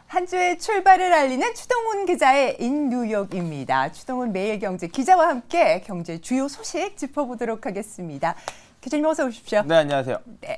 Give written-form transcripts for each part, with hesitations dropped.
한 주의 출발을 알리는 추동훈 기자의 인뉴욕입니다. 추동훈 매일경제 기자와 함께 경제 주요 소식 짚어보도록 하겠습니다. 기자님 어서 오십시오. 네, 안녕하세요. 네.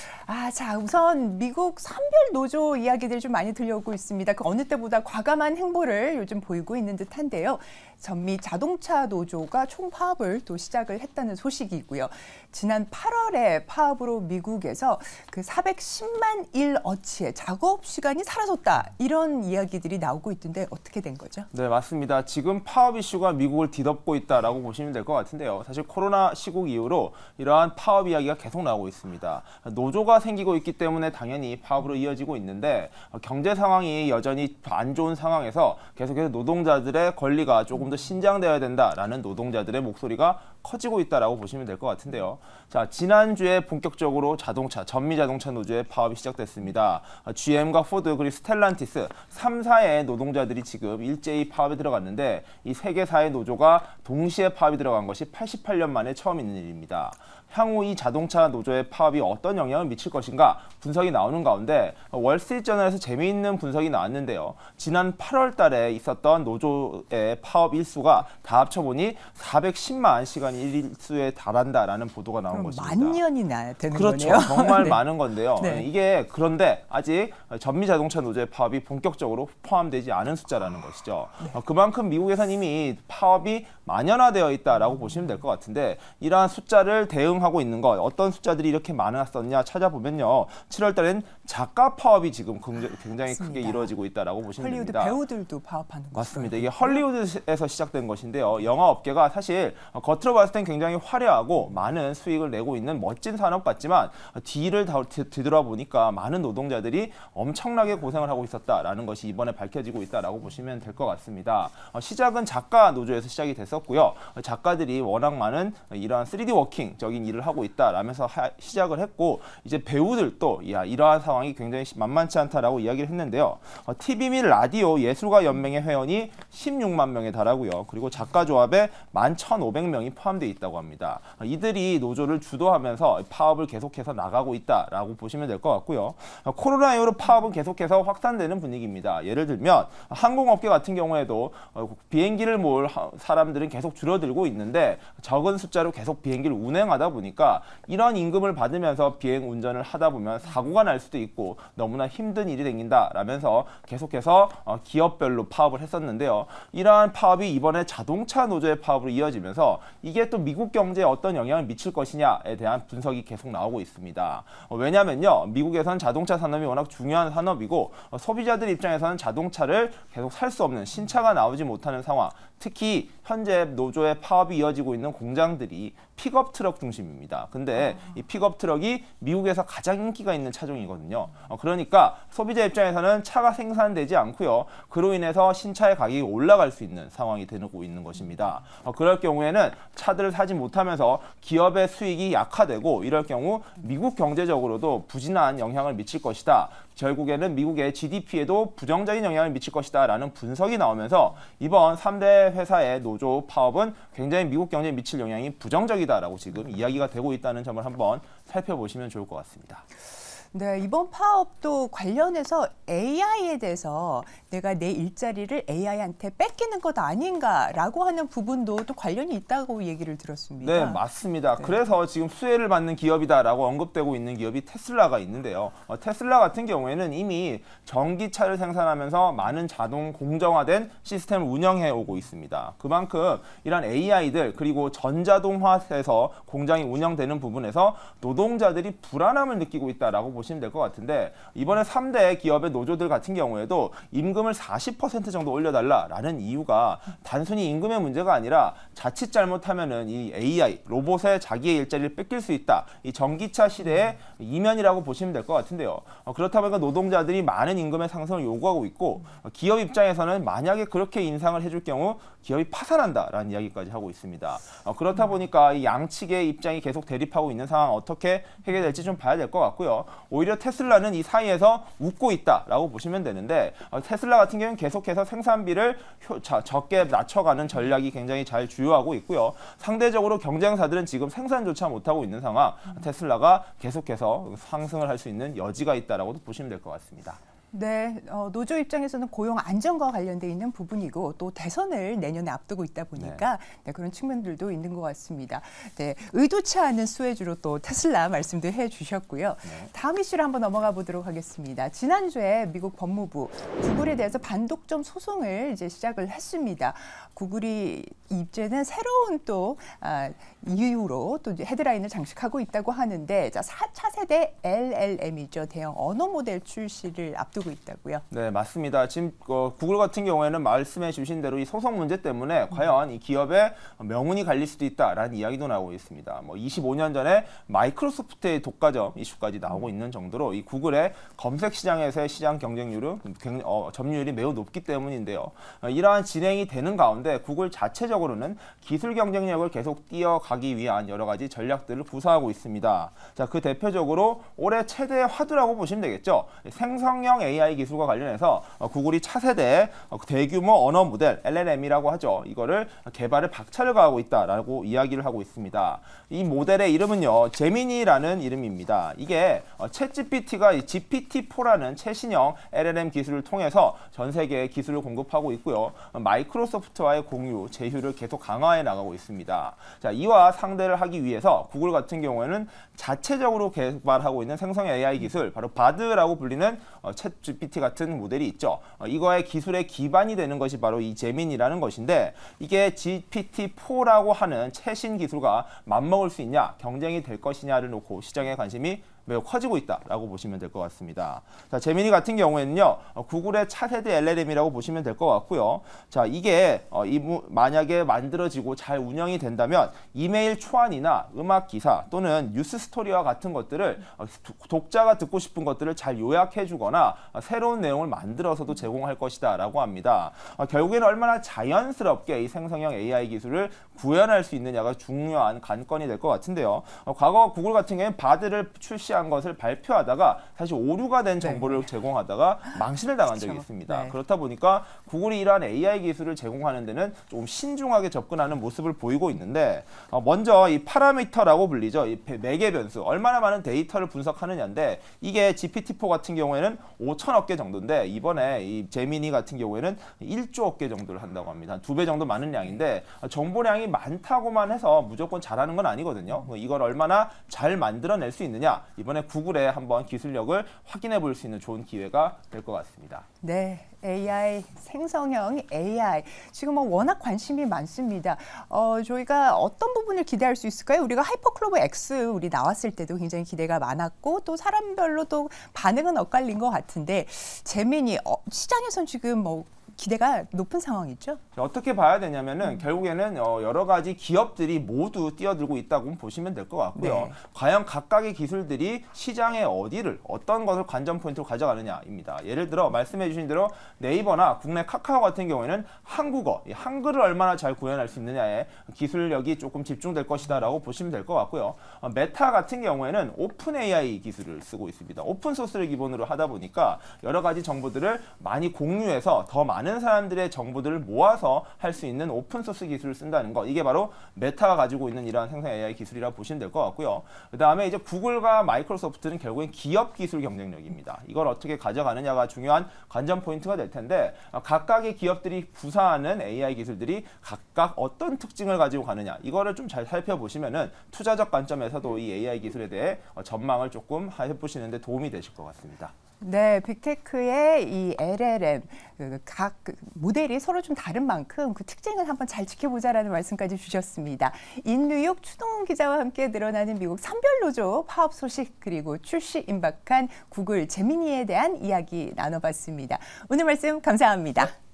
자, 우선 미국 선별 노조 이야기들이 좀 많이 들려오고 있습니다. 그 어느 때보다 과감한 행보를 요즘 보이고 있는 듯한데요. 전미 자동차 노조가 총파업을 또 시작을 했다는 소식이고요. 지난 8월에 파업으로 미국에서 그 410만 일 어치의 작업 시간이 사라졌다. 이런 이야기들이 나오고 있던데 어떻게 된 거죠? 네, 맞습니다. 지금 파업 이슈가 미국을 뒤덮고 있다라고 보시면 될 것 같은데요. 사실 코로나 시국 이후로 이러한 파업 이야기가 계속 나오고 있습니다. 노조가 생기고 있기 때문에 당연히 파업으로 이어지고 있는데 경제 상황이 여전히 안 좋은 상황에서 계속해서 노동자들의 권리가 조금 더 신장되어야 된다라는 노동자들의 목소리가 커지고 있다라고 보시면 될 것 같은데요. 자, 지난주에 본격적으로 전미 자동차 노조의 파업이 시작됐습니다. GM과 포드 그리고 스텔란티스 3사의 노동자들이 지금 일제히 파업에 들어갔는데 이 세 개사의 노조가 동시에 파업이 들어간 것이 88년 만에 처음 있는 일입니다. 향후 이 자동차 노조의 파업이 어떤 영향을 미칠 것인가 분석이 나오는 가운데 월스트리트저널에서 재미있는 분석이 나왔는데요. 지난 8월 달에 있었던 노조의 파업 일수가 다 합쳐보니 410만 시간 일수에 달한다라는 보도가 나온 것입니다. 만 년이나 되는 그렇죠. 거네요. 정말 네. 많은 건데요. 네. 이게 그런데 아직 전미 자동차 노조의 파업이 본격적으로 포함되지 않은 숫자라는 것이죠. 네. 그만큼 미국에서는 이미 파업이 만연화되어 있다라고 보시면 될 것 같은데 이러한 숫자를 대응하고 있는 것 어떤 숫자들이 이렇게 많았었냐 찾아보면요. 7월 달엔 작가 파업이 지금 굉장히 맞습니다. 크게 이루어지고 있다라고 보시면 헐리우드 됩니다. 배우들도 파업하는 거죠. 맞습니다. 이게 헐리우드에서 시작된 것인데요. 영화 업계가 사실 겉으로 봤을 땐 굉장히 화려하고 많은 수익을 내고 있는 멋진 산업 같지만 뒤를 뒤돌아보니까 많은 노동자들이 엄청나게 고생을 하고 있었다라는 것이 이번에 밝혀지고 있다라고 보시면 될 것 같습니다. 시작은 작가 노조에서 시작이 됐었고요. 작가들이 워낙 많은 이러한 3D 워킹적인 일을 하고 있다라면서 시작을 했고 이제 배우들도 이러한 상황이 굉장히 만만치 않다라고 이야기를 했는데요. TV 및 라디오 예술가 연맹의 회원이 16만 명에 달하고요. 그리고 작가조합에 11,500명이 포함되어 있다고 합니다. 이들이 노조를 주도하면서 파업을 계속해서 나가고 있다라고 보시면 될 것 같고요. 코로나 이후로 파업은 계속해서 확산되는 분위기입니다. 예를 들면 항공업계 같은 경우에도 비행기를 몰 사람들은 계속 줄어들고 있는데 적은 숫자로 계속 비행기를 운행하다 보니까 이런 임금을 받으면서 비행 운전을 하다 보면 사고가 날 수도 있고 너무나 힘든 일이 생긴다라면서 계속해서 기업별로 파업을 했었는데요. 이러한 파업이 이번에 자동차 노조의 파업으로 이어지면서 이게 또 미국 경제에 어떤 영향을 미칠 것이냐에 대한 분석이 계속 나오고 있습니다. 왜냐면요. 미국에서는 자동차 산업이 워낙 중요한 산업이고 소비자들 입장에서는 자동차를 계속 살 수 없는 신차가 나오지 못하는 상황 특히 현재 노조의 파업이 이어지고 있는 공장들이 픽업 트럭 중심입니다. 근데 이 픽업 트럭이 미국에서 가장 인기가 있는 차종이거든요. 그러니까 소비자 입장에서는 차가 생산되지 않고요. 그로 인해서 신차의 가격이 올라갈 수 있는 상황이 되고 있는 것입니다. 그럴 경우에는 차들을 사지 못하면서 기업의 수익이 약화되고 이럴 경우 미국 경제적으로도 부진한 영향을 미칠 것이다. 결국에는 미국의 GDP에도 부정적인 영향을 미칠 것이다 라는 분석이 나오면서 이번 3대 회사의 노조 파업은 굉장히 미국 경제에 미칠 영향이 부정적이다라고 지금 이야기가 되고 있다는 점을 한번 살펴보시면 좋을 것 같습니다. 네, 이번 파업도 관련해서 AI에 대해서 내가 내 일자리를 AI한테 뺏기는 것 아닌가라고 하는 부분도 또 관련이 있다고 얘기를 들었습니다. 네, 맞습니다. 네. 그래서 지금 수혜를 받는 기업이다라고 언급되고 있는 기업이 테슬라가 있는데요. 테슬라 같은 경우에는 이미 전기차를 생산하면서 많은 자동 공정화된 시스템을 운영해 오고 있습니다. 그만큼 이런 AI들 그리고 전자동화에서 공장이 운영되는 부분에서 노동자들이 불안함을 느끼고 있다라고 보시면 될 것 같은데 이번에 3대 기업의 노조들 같은 경우에도 임금을 40% 정도 올려달라라는 이유가 단순히 임금의 문제가 아니라 자칫 잘못하면은 이 AI, 로봇의 자기의 일자리를 뺏길 수 있다. 이 전기차 시대의 이면이라고 보시면 될 것 같은데요. 그렇다 보니까 노동자들이 많은 임금의 상승을 요구하고 있고 기업 입장에서는 만약에 그렇게 인상을 해줄 경우 기업이 파산한다라는 이야기까지 하고 있습니다. 그렇다 보니까 이 양측의 입장이 계속 대립하고 있는 상황 어떻게 해결될지 좀 봐야 될 것 같고요. 오히려 테슬라는 이 사이에서 웃고 있다라고 보시면 되는데 테슬라 같은 경우는 계속해서 생산비를 적게 낮춰가는 전략이 굉장히 잘 주요하고 있고요. 상대적으로 경쟁사들은 지금 생산조차 못하고 있는 상황 테슬라가 계속해서 상승을 할 수 있는 여지가 있다라고도 보시면 될 것 같습니다. 네, 노조 입장에서는 고용 안정과 관련돼 있는 부분이고 또 대선을 내년에 앞두고 있다 보니까 네, 그런 측면들도 있는 것 같습니다. 네, 의도치 않은 수혜주로 또 테슬라 말씀도 해주셨고요. 다음 이슈로 한번 넘어가 보도록 하겠습니다. 지난주에 미국 법무부 구글에 대해서 반독점 소송을 이제 시작을 했습니다. 구글이 이제는 새로운 또 이유로 또 헤드라인을 장식하고 있다고 하는데, 자, 4차 세대 LLM이죠. 대형 언어 모델 출시를 앞두고 있다고요. 네, 맞습니다. 지금 구글 같은 경우에는 말씀해 주신 대로 이 소송 문제 때문에 과연 이 기업의 명운이 갈릴 수도 있다라는 이야기도 나오고 있습니다. 뭐 25년 전에 마이크로소프트의 독과점 이슈까지 나오고 있는 정도로 이 구글의 검색 시장에서의 시장 경쟁률은 점유율이 매우 높기 때문인데요. 이러한 진행이 되는 가운데 구글 자체적으로는 기술 경쟁력을 계속 띄어가기 위한 여러 가지 전략들을 구사하고 있습니다. 자, 그 대표적으로 올해 최대의 화두라고 보시면 되겠죠. 생성형 AI 기술과 관련해서 구글이 차세대 대규모 언어 모델 LLM이라고 하죠. 이거를 개발에 박차를 가하고 있다라고 이야기를 하고 있습니다. 이 모델의 이름은요, 제미니라는 이름입니다. 이게 챗GPT가 GPT-4라는 최신형 LLM 기술을 통해서 전 세계에 기술을 공급하고 있고요. 마이크로소프트와의 공유, 제휴를 계속 강화해 나가고 있습니다. 자, 이와 상대를 하기 위해서 구글 같은 경우에는 자체적으로 개발하고 있는 생성 AI 기술, 바로 바드라고 불리는 챗GPT 같은 모델이 있죠. 이거의 기술의 기반이 되는 것이 바로 이 제민이라는 것인데, 이게 GPT-4라고 하는 최신 기술과 맞먹을 수 있냐, 경쟁이 될 것이냐를 놓고 시장의 관심이 매우 커지고 있다라고 보시면 될 것 같습니다. 자, 제미니 같은 경우에는요, 구글의 차세대 LLM이라고 보시면 될 것 같고요. 자, 이게 만약에 만들어지고 잘 운영이 된다면 이메일 초안이나 음악 기사 또는 뉴스 스토리와 같은 것들을 독자가 듣고 싶은 것들을 잘 요약해주거나 새로운 내용을 만들어서도 제공할 것이다라고 합니다. 결국에는 얼마나 자연스럽게 이 생성형 AI 기술을 구현할 수 있느냐가 중요한 관건이 될 것 같은데요. 과거 구글 같은 경우에는 바드를 출시한 것을 발표하다가 사실 오류가 된 정보를 제공하다가 망신을 당한 적이 있습니다. 그렇다 보니까 구글이 이러한 AI 기술을 제공하는 데는 조금 신중하게 접근하는 모습을 보이고 있는데, 먼저 이 파라미터라고 불리죠. 이 매개 변수, 얼마나 많은 데이터를 분석하느냐인데, 이게 GPT-4 같은 경우에는 5천억 개 정도인데, 이번에 이 제미니 같은 경우에는 1조억 개 정도를 한다고 합니다. 한 2배 정도 많은 양인데, 정보량이 많다고만 해서 무조건 잘하는 건 아니거든요. 이걸 얼마나 잘 만들어낼 수 있느냐, 이번에 구글에 한번 기술력을 확인해 볼 수 있는 좋은 기회가 될 것 같습니다. 네, AI, 생성형 AI. 지금 워낙 관심이 많습니다. 저희가 어떤 부분을 기대할 수 있을까요? 우리가 하이퍼클로버 X 우리 나왔을 때도 굉장히 기대가 많았고, 또 사람별로 또 반응은 엇갈린 것 같은데, 제민이 시장에선 지금 기대가 높은 상황이죠? 어떻게 봐야 되냐면은 결국에는 여러 가지 기업들이 모두 뛰어들고 있다고 보시면 될 것 같고요. 네. 과연 각각의 기술들이 시장의 어떤 것을 관전 포인트로 가져가느냐입니다. 예를 들어 말씀해 주신 대로 네이버나 국내 카카오 같은 경우에는 한국어, 이 한글을 얼마나 잘 구현할 수 있느냐에 기술력이 조금 집중될 것이다라고 보시면 될 것 같고요. 메타 같은 경우에는 오픈 AI 기술을 쓰고 있습니다. 오픈 소스를 기본으로 하다 보니까 여러 가지 정보들을 많이 공유해서 더 많은 사람들의 정보들을 모아서 할 수 있는 오픈소스 기술을 쓴다는 거, 이게 바로 메타가 가지고 있는 이러한 생성 AI 기술이라고 보시면 될 것 같고요. 그 다음에 이제 구글과 마이크로소프트는 결국엔 기업 기술 경쟁력입니다. 이걸 어떻게 가져가느냐가 중요한 관전 포인트가 될 텐데, 각각의 기업들이 구사하는 AI 기술들이 각각 어떤 특징을 가지고 가느냐, 이거를 좀 잘 살펴보시면은 투자적 관점에서도 이 AI 기술에 대해 전망을 조금 해보시는데 도움이 되실 것 같습니다. 네, 빅테크의 이 LLM, 각 모델이 서로 좀 다른 만큼 그 특징을 한번 잘 지켜보자라는 말씀까지 주셨습니다. 인뉴욕 추동훈 기자와 함께 늘어나는 미국 산별노조 파업 소식, 그리고 출시 임박한 구글 제미니에 대한 이야기 나눠봤습니다. 오늘 말씀 감사합니다.